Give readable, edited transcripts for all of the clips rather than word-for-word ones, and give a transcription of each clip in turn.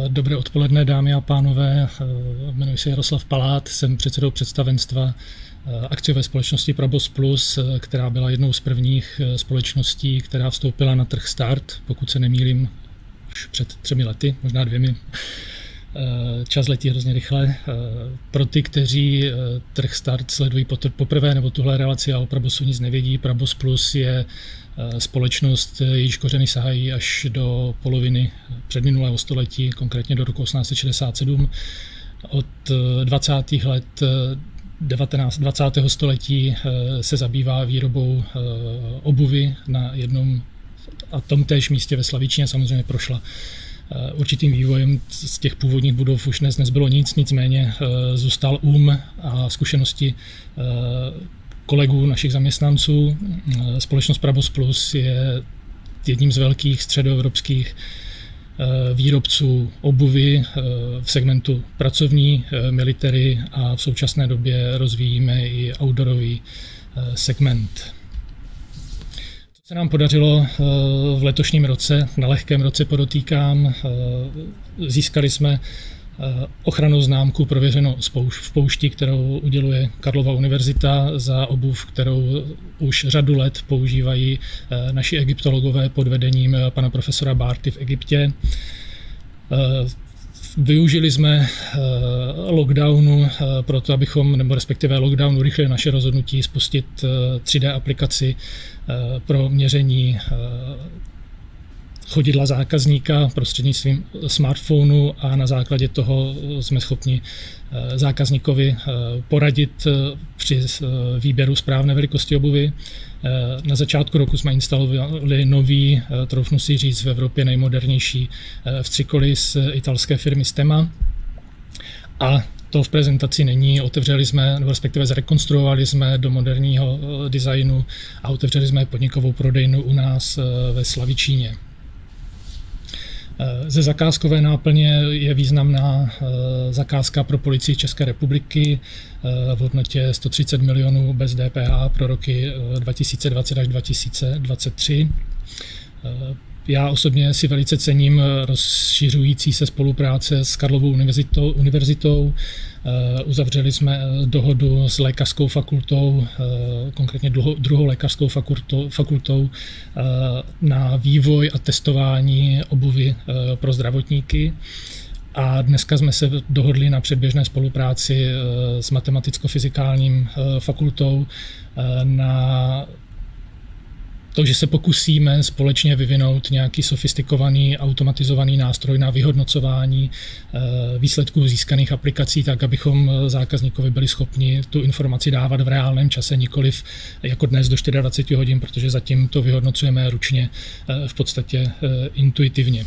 Dobré odpoledne, dámy a pánové. Jmenuji se Jaroslav Palát, jsem předsedou představenstva akciové společnosti Prabos Plus, která byla jednou z prvních společností, která vstoupila na trh Start, pokud se nemýlím, už před 3 lety, možná 2. Čas letí hrozně rychle. Pro ty, kteří trh Start sledují poprvé nebo tuhle relaci a o Prabosu nic nevědí, Prabos Plus je společnost, jejíž kořeny sahají až do poloviny předminulého století, konkrétně do roku 1867. Od 20. let 20. století se zabývá výrobou obuvy na jednom a tomtéž místě ve Slavičíně, samozřejmě prošla určitým vývojem. Z těch původních budov už dnes nezbylo nic, nicméně zůstal a zkušenosti kolegů, našich zaměstnanců. Společnost Prabos Plus je jedním z velkých středoevropských výrobců obuvy v segmentu pracovní, military a v současné době rozvíjíme i outdoorový segment. Co se nám podařilo v letošním roce, na lehkém roce podotýkám, získali jsme ochrannou známku prověřenou v poušti, kterou uděluje Karlova univerzita za obuv, kterou už řadu let používají naši egyptologové pod vedením pana profesora Barty v Egyptě. Využili jsme lockdownu proto, abychom, nebo respektive lockdownu, urychlili naše rozhodnutí spustit 3D aplikaci pro měření chodidla zákazníka prostřednictvím smartphonu a na základě toho jsme schopni zákazníkovi poradit při výběru správné velikosti obuvy. Na začátku roku jsme instalovali nový, troufnu si říct, v Evropě nejmodernější vstřikoly z italské firmy Stema. A to v prezentaci není, otevřeli jsme, nebo respektive zrekonstruovali jsme do moderního designu a otevřeli jsme podnikovou prodejnu u nás ve Slavičíně. Ze zakázkové náplně je významná zakázka pro Policii České republiky v hodnotě 130 milionů bez DPH pro roky 2020 až 2023. Já osobně si velice cením rozšiřující se spolupráce s Karlovou univerzitou. Uzavřeli jsme dohodu s lékařskou fakultou, konkrétně druhou lékařskou fakultou na vývoj a testování obuvy pro zdravotníky. A dneska jsme se dohodli na předběžné spolupráci s matematicko-fyzikálním fakultou na to, že se pokusíme společně vyvinout nějaký sofistikovaný automatizovaný nástroj na vyhodnocování výsledků získaných aplikací, tak abychom zákazníkovi byli schopni tu informaci dávat v reálném čase, nikoliv jako dnes do 24 hodin, protože zatím to vyhodnocujeme ručně, v podstatě intuitivně.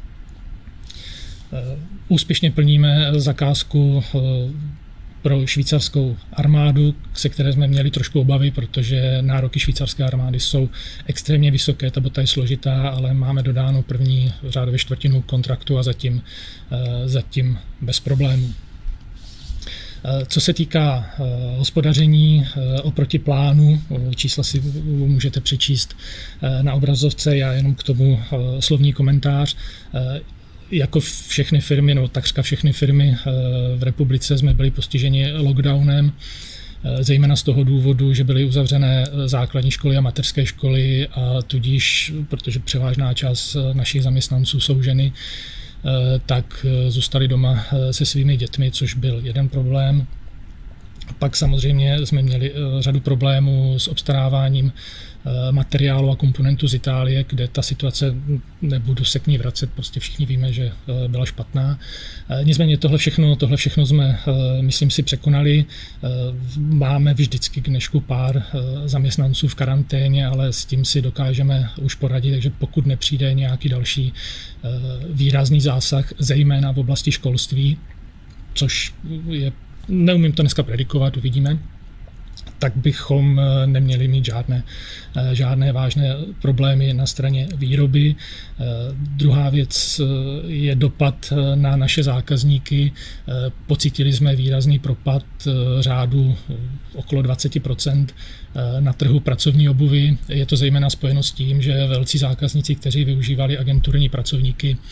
Úspěšně plníme zakázku pro švýcarskou armádu, se které jsme měli trošku obavy, protože nároky švýcarské armády jsou extrémně vysoké, ta bota je složitá, ale máme dodáno první řádově čtvrtinu kontraktu a zatím bez problémů. Co se týká hospodaření oproti plánu, čísla si můžete přečíst na obrazovce, já jenom k tomu slovní komentář. Jako všechny firmy, nebo takřka všechny firmy v republice jsme byli postiženi lockdownem, zejména z toho důvodu, že byly uzavřené základní školy a mateřské školy a tudíž, protože převážná část našich zaměstnanců jsou ženy, tak zůstali doma se svými dětmi, což byl jeden problém. Pak samozřejmě jsme měli řadu problémů s obstaráváním materiálu a komponentů z Itálie, kde ta situace, nebudu se k ní vracet, prostě všichni víme, že byla špatná. Nicméně tohle všechno jsme, myslím si, překonali. Máme vždycky k dnešku pár zaměstnanců v karanténě, ale s tím si dokážeme už poradit, takže pokud nepřijde nějaký další výrazný zásah, zejména v oblasti školství, což je, neumím to dneska predikovat, uvidíme, tak bychom neměli mít žádné vážné problémy na straně výroby. Druhá věc je dopad na naše zákazníky. Pocítili jsme výrazný propad řádu okolo 20% na trhu pracovní obuvy. Je to zejména spojeno s tím, že velcí zákazníci, kteří využívali agenturní pracovníky,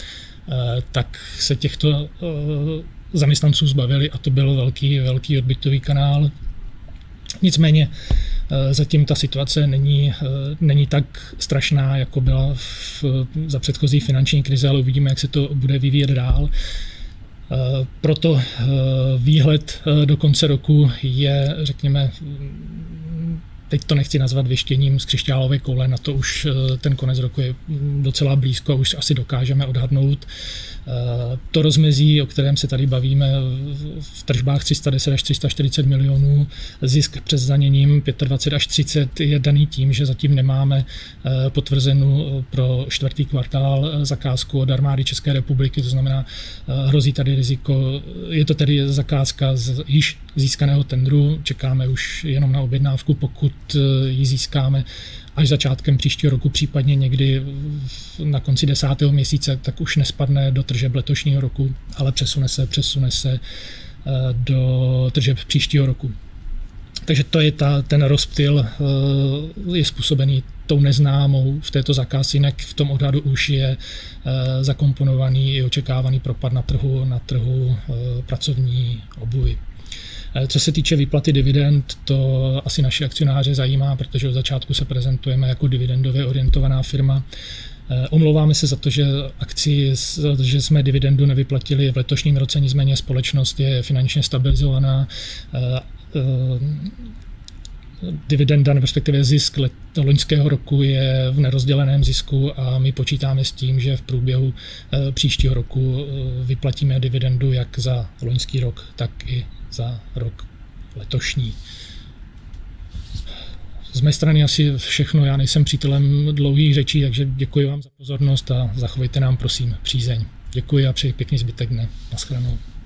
tak se těchto zaměstnanců zbavili a to byl velký odbytový kanál. Nicméně zatím ta situace není tak strašná, jako byla za předchozí finanční krize, ale uvidíme, jak se to bude vyvíjet dál. Proto výhled do konce roku je, řekněme, teď to nechci nazvat věštěním z křišťálové koule, na to už ten konec roku je docela blízko, už asi dokážeme odhadnout. To rozmezí, o kterém se tady bavíme, v tržbách 310 až 340 milionů, zisk před zdaněním 25 až 30 je daný tím, že zatím nemáme potvrzenou pro čtvrtý kvartál zakázku od armády České republiky, to znamená, hrozí tady riziko, je to tedy zakázka z již získaného tendru, čekáme už jenom na objednávku, pokud ji získáme až začátkem příštího roku, případně někdy na konci 10. měsíce, tak už nespadne do tržeb letošního roku, ale přesune se do tržeb příštího roku. Takže to je ten rozptyl, je způsobený tou neznámou v této zakázce, jinak v tom odhadu už je zakomponovaný i očekávaný propad na trhu pracovní obuvy. Co se týče výplaty dividend, to asi naši akcionáře zajímá, protože od začátku se prezentujeme jako dividendově orientovaná firma. Omlouváme se za to, že jsme dividendu nevyplatili v letošním roce, nicméně společnost je finančně stabilizovaná. Dividenda, respektive zisk loňského roku je v nerozděleném zisku a my počítáme s tím, že v průběhu příštího roku vyplatíme dividendu jak za loňský rok, tak i za rok letošní. Z mé strany asi všechno, já nejsem přítelem dlouhých řečí, takže děkuji vám za pozornost a zachovejte nám prosím přízeň. Děkuji a přeji pěkný zbytek dne. Naschledanou.